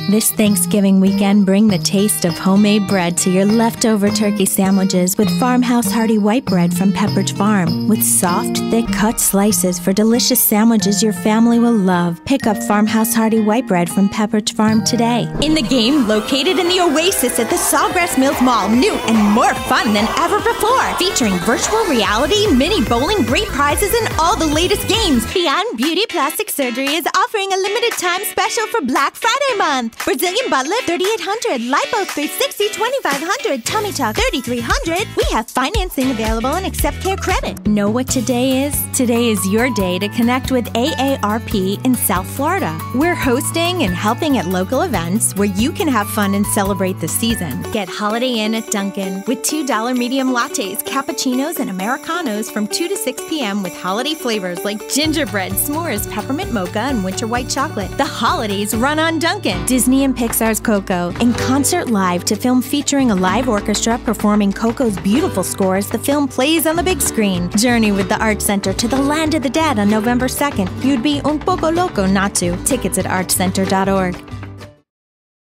This Thanksgiving weekend, bring the taste of homemade bread to your leftover turkey sandwiches with Farmhouse Hearty White Bread from Pepperidge Farm. With soft, thick cut slices for delicious sandwiches your family will love. Pick up Farmhouse Hearty White Bread from Pepperidge Farm today. In the game, located in the Oasis at the Sawgrass Mills Mall, new and more fun than ever before. Featuring virtual reality, mini bowling, great prizes, and all the latest games. Beyond Beauty Plastic Surgery is offering a limited time special for Black Friday month. Brazilian butt lift 3,800, lipo 360 2,500, tummy tuck 3,300. We have financing available and accept care credit. Know what today is? Today is your day to connect with AARP in South Florida. We're hosting and helping at local events where you can have fun and celebrate the season. Get Holiday Inn at Dunkin' with $2 medium lattes, cappuccinos, and Americanos from 2 to 6 p.m. with holiday flavors like gingerbread, s'mores, peppermint mocha, and winter white chocolate. The holidays run on Dunkin'. Disney and Pixar's Coco in concert live to film featuring a live orchestra performing Coco's beautiful score as the film plays on the big screen. Journey with the Art Center to the Land of the Dead on November 2nd. You'd be un poco loco not to. Tickets at artcenter.org.